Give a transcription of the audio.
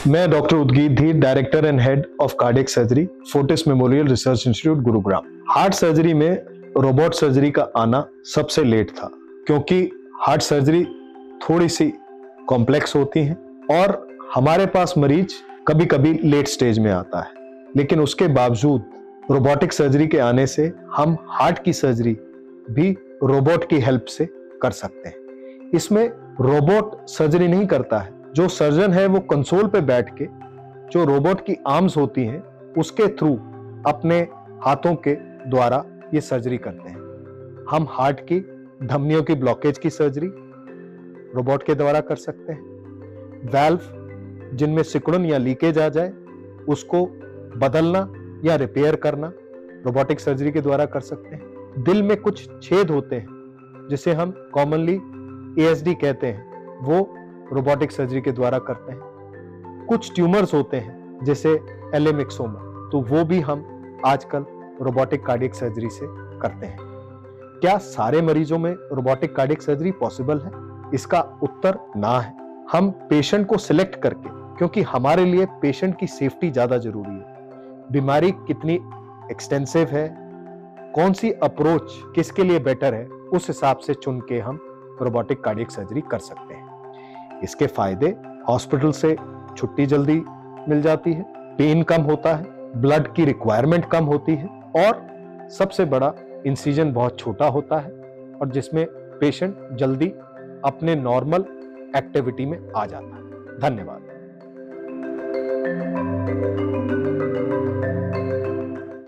मैं doctor Udgeet Dhir, director and head of cardiac surgery, Fortis Memorial Research Institute, Gurugram. Heart surgery में robot surgery का आना सबसे लेट था, क्योंकि हार्ट सर्जरी थोड़ी सी कॉम्प्लेक्स होती है और हमारे पास मरीज कभी कभी लेट स्टेज में आता है। लेकिन उसके बावजूद रोबोटिक सर्जरी के आने से हम हार्ट की सर्जरी भी रोबोट की हेल्प से कर सकते हैं। इसमें रोबोट सर्जरी नहीं करता है, जो सर्जन है वो कंसोल पे बैठ के जो रोबोट की आर्म्स होती हैं उसके थ्रू अपने हाथों के द्वारा ये सर्जरी करते हैं। हम हार्ट की धमनियों की ब्लॉकेज की सर्जरी रोबोट के द्वारा कर सकते हैं। वाल्व जिनमें सिकुड़न या लीकेज आ जाए उसको बदलना या रिपेयर करना रोबोटिक सर्जरी के द्वारा कर सकते हैं। दिल में कुछ छेद होते हैं जिसे हम कॉमनली ASD कहते हैं, वो रोबोटिक सर्जरी के द्वारा करते हैं। कुछ ट्यूमर्स होते हैं जैसे एलेमिक्सोमा, तो वो भी हम आजकल रोबोटिक कार्डियक सर्जरी से करते हैं। क्या सारे मरीजों में रोबोटिक कार्डियक सर्जरी पॉसिबल है? इसका उत्तर ना है। हम पेशेंट को सिलेक्ट करके, क्योंकि हमारे लिए पेशेंट की सेफ्टी ज्यादा जरूरी है, बीमारी कितनी एक्सटेंसिव है, कौन सी अप्रोच किसके लिए बेटर है, उस हिसाब से चुन के हम रोबोटिक कार्डियक सर्जरी कर सकते हैं। इसके फायदे, हॉस्पिटल से छुट्टी जल्दी मिल जाती है, पेन कम होता है, ब्लड की रिक्वायरमेंट कम होती है और सबसे बड़ा इंसिजन बहुत छोटा होता है और जिसमें पेशेंट जल्दी अपने नॉर्मल एक्टिविटी में आ जाता है। धन्यवाद।